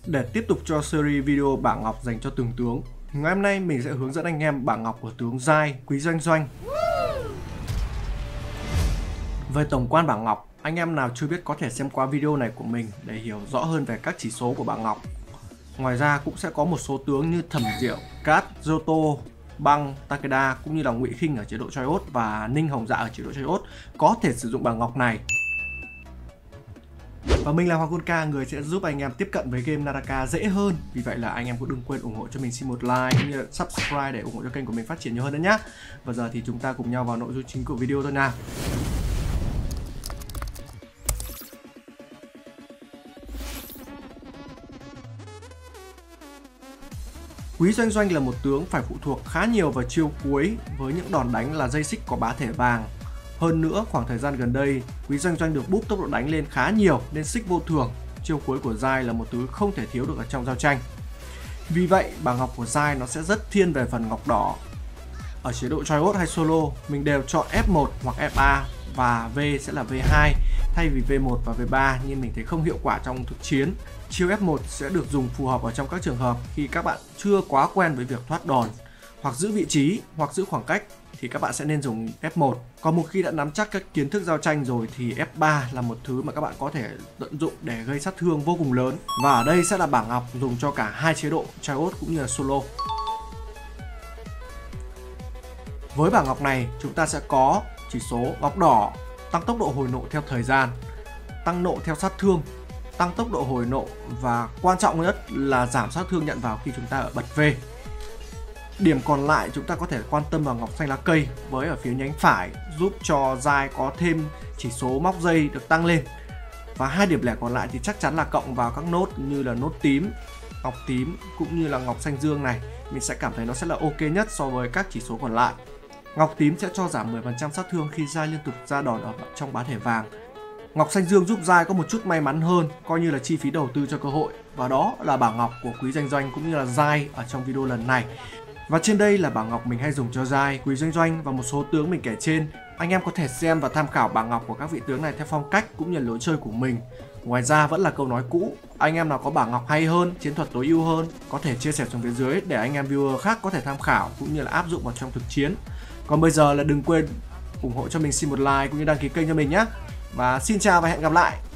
Để tiếp tục cho series video bảng ngọc dành cho từng tướng, ngày hôm nay mình sẽ hướng dẫn anh em bảng ngọc của tướng Giai, Quý Doanh Doanh. Về tổng quan bảng ngọc, anh em nào chưa biết có thể xem qua video này của mình để hiểu rõ hơn về các chỉ số của bảng ngọc. Ngoài ra cũng sẽ có một số tướng như Thẩm Diệu, Cát, Zoto, Băng, Takeda cũng như là Ngụy Khinh ở chế độ Chaiot và Ninh Hồng Dạ ở chế độ Chaiot có thể sử dụng bảng ngọc này. Và mình là Hoàng Quân K, người sẽ giúp anh em tiếp cận với game Naraka dễ hơn. Vì vậy là anh em cũng đừng quên ủng hộ cho mình xin một like cũng như là subscribe để ủng hộ cho kênh của mình phát triển nhiều hơn nữa nhé. Và giờ thì chúng ta cùng nhau vào nội dung chính của video thôi nào. Quý Doanh Doanh là một tướng phải phụ thuộc khá nhiều vào chiêu cuối với những đòn đánh là dây xích có bá thể vàng. Hơn nữa, khoảng thời gian gần đây, Quý Doanh Doanh được búp tốc độ đánh lên khá nhiều nên xích vô thường. Chiêu cuối của Giai là một thứ không thể thiếu được ở trong giao tranh. Vì vậy, bảng ngọc của Giai nó sẽ rất thiên về phần ngọc đỏ. Ở chế độ Chaiot hay solo, mình đều chọn F1 hoặc F3 và V sẽ là V2 thay vì V1 và V3, nhưng mình thấy không hiệu quả trong thực chiến. Chiêu F1 sẽ được dùng phù hợp ở trong các trường hợp khi các bạn chưa quá quen với việc thoát đòn, hoặc giữ vị trí, hoặc giữ khoảng cách thì các bạn sẽ nên dùng F1. Còn một khi đã nắm chắc các kiến thức giao tranh rồi thì F3 là một thứ mà các bạn có thể tận dụng để gây sát thương vô cùng lớn. Và ở đây sẽ là bảng ngọc dùng cho cả hai chế độ Chaiot cũng như là solo. Với bảng ngọc này chúng ta sẽ có chỉ số ngọc đỏ tăng tốc độ hồi nộ theo thời gian, tăng nộ theo sát thương, tăng tốc độ hồi nộ và quan trọng nhất là giảm sát thương nhận vào khi chúng ta ở bật V. Điểm còn lại chúng ta có thể quan tâm vào ngọc xanh lá cây với ở phía nhánh phải giúp cho Giai có thêm chỉ số móc dây được tăng lên. Và hai điểm lẻ còn lại thì chắc chắn là cộng vào các nốt như là nốt tím, ngọc tím cũng như là ngọc xanh dương này. Mình sẽ cảm thấy nó sẽ là ok nhất so với các chỉ số còn lại. Ngọc tím sẽ cho giảm 10% sát thương khi Giai liên tục ra đòn ở trong bá thể vàng. Ngọc xanh dương giúp Giai có một chút may mắn hơn, coi như là chi phí đầu tư cho cơ hội. Và đó là bảng ngọc của Quý Doanh Doanh cũng như là Giai ở trong video lần này. Và trên đây là bảng ngọc mình hay dùng cho Giai, Quý Doanh Doanh và một số tướng mình kể trên. Anh em có thể xem và tham khảo bảng ngọc của các vị tướng này theo phong cách cũng như lối chơi của mình. Ngoài ra vẫn là câu nói cũ, anh em nào có bảng ngọc hay hơn, chiến thuật tối ưu hơn có thể chia sẻ xuống phía dưới để anh em viewer khác có thể tham khảo cũng như là áp dụng vào trong thực chiến. Còn bây giờ là đừng quên ủng hộ cho mình xin một like cũng như đăng ký kênh cho mình nhé. Và xin chào và hẹn gặp lại.